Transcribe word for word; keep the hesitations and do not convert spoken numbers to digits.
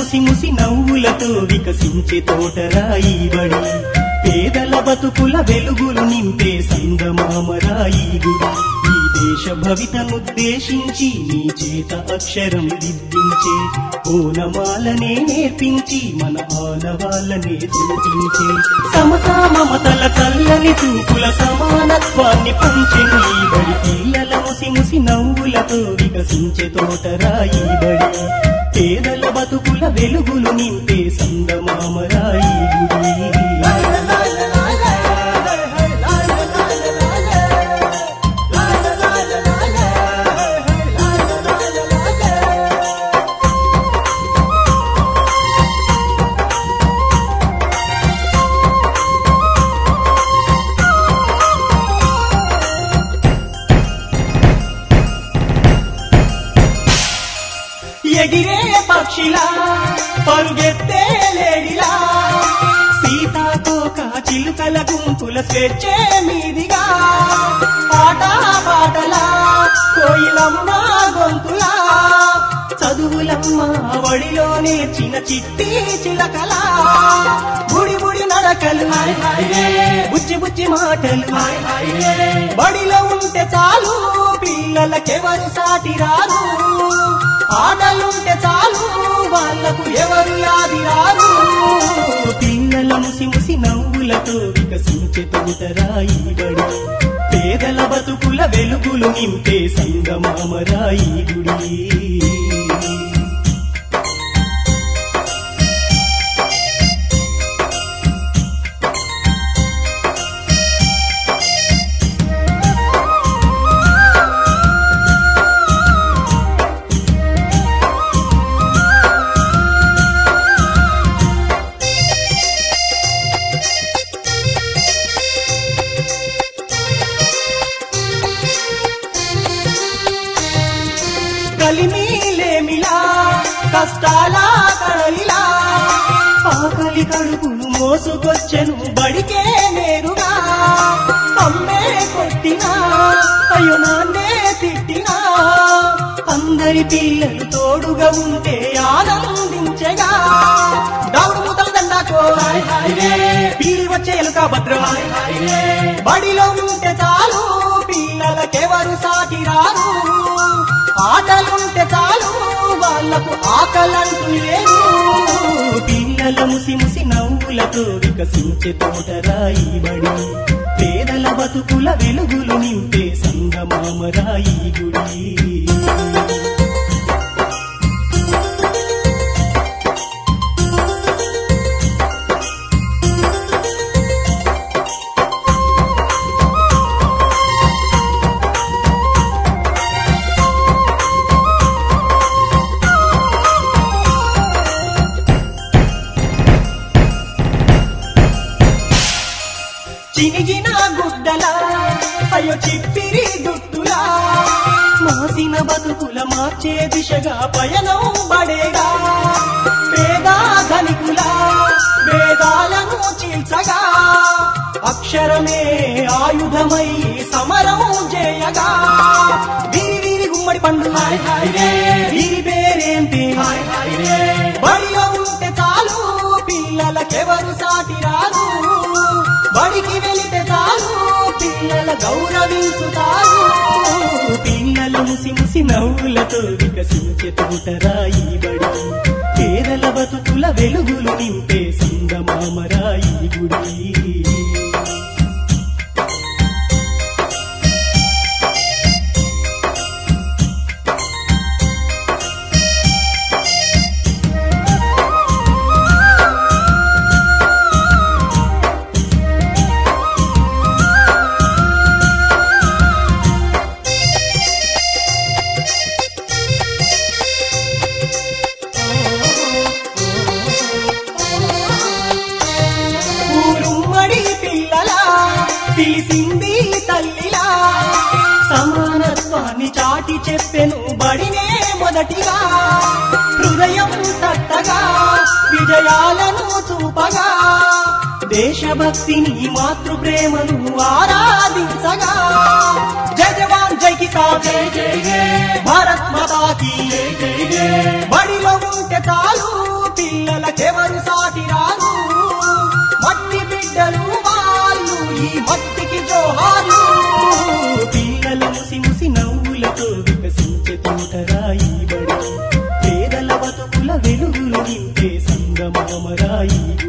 ముసి ముసి నవ్వులతో వికసించే తోటరాయి బడి, పేదల బతుకుల వెలుగులు నింపే సంగమామరాయి గుడి. ఈ దేశ భవితనుద్దేశించి నీ చేత అక్షరం దిద్దించే ఓనమాలనే నేర్పించి మన ఆనవాళ్ళనే చూపించే, సమతా మమతల చల్లని చూపుల సమానత్వాన్ని పంచెను ఈ బడి. పిల్లల ముసి ముసి నవ్వులతో వికసించే తోటరాయి బడి, పేదల బతుకుల వెలుగులు నింపే సంగమామరాయి గుడి. ఎగిరే పక్షిలా పరుగెత్తే లేడిలా, సీతాకోక చిలుకల గుంపుల స్వేచ్ఛే మీదిగా, పాట పాటలా కోయిలమ్మ గొంతులా, చదువులమ్మ వడిలో నేర్చిన చిట్టి చిలకలా, బుడి బుడి నడకలు బుచ్చి బుచ్చి మాటలు, బడిలో ఉంటే చాలు పిల్లలకెవరు సాటి రారు, ఆటలుంటే చాలు వాళ్లకు ఎవరు యాది రారు. పిల్లల ముసి ముసి నవ్వులతో వికసించే తోటరాయి బడి, పేదల బతుకుల వెలుగులు నింపే సంగమామరాయి గుడి. కలిమిలేమిలా కష్టాల కడలిలా, ఆకలి కడుపును మోసుకొచ్చెను బడికే నేరుగా, అమ్మే కొట్టినా అయ్యో నాన్నే తిట్టినా, అందరి పిల్లలు తోడుగా ఉంటే ఆనందించగా, దావుడు మూతల దండాకో పీడి వచ్చేలు కాబద్రం, బడిలో ఉంటే చాలు పిల్లలకెవరు సాటి రారు, ఆటలుంటే చాలు వాళ్లకు ఆకలంటూ లేదు. పిల్లల ముసి ముసి నవ్వులతో వికసించే తోటరాయి బడి, పేదల బతుకుల వెలుగులు నింపే సంగమామరాయి గుడి. చినిగిన గుడ్డలా అయ్యో చిప్పిరి దుట్టులా, మాసిన బతుకుల మార్చే దిశగా పయనం బడేగా, పేద ధనికుల వేదాలను చీల్చగా, అక్షరమే ఆయుధమై సమరం చేయగా, వీరి వీరి గుమ్మడి పండు వీరి పేరేంటి, బడిలో ఉంటే చాలు పిల్లలకెవరు సాటి రారు, బడికి వెళితే చాలు పిల్లల గౌరవించుతారు. పిల్లల ముసి ముసి నవ్వులతో వికసించే తోటరాయి బడి, పేదల బతుకుల వెలుగులు నింపే సంగమామరాయి గుడి. తెలిసింది తల్లిలా, సమానత్వాన్ని చాటి చెప్పెను బడినే మొదటిగా, హృదయం తట్టగా విజయాలను చూపగా, దేశభక్తిని మాతృప్రేమను ఆరాధించగా, జై జవాన్ జై కిసాన్ జై జై భారత్ మాతా కీ, బడిలో ఉంటే చాలు జోహార్లు పిల్లల ముసి ముసి నవ్వులతో వికసించే తోటరాయి బడి పేదల బతుకుల వెలుగులు నింపే సంగమామరాయి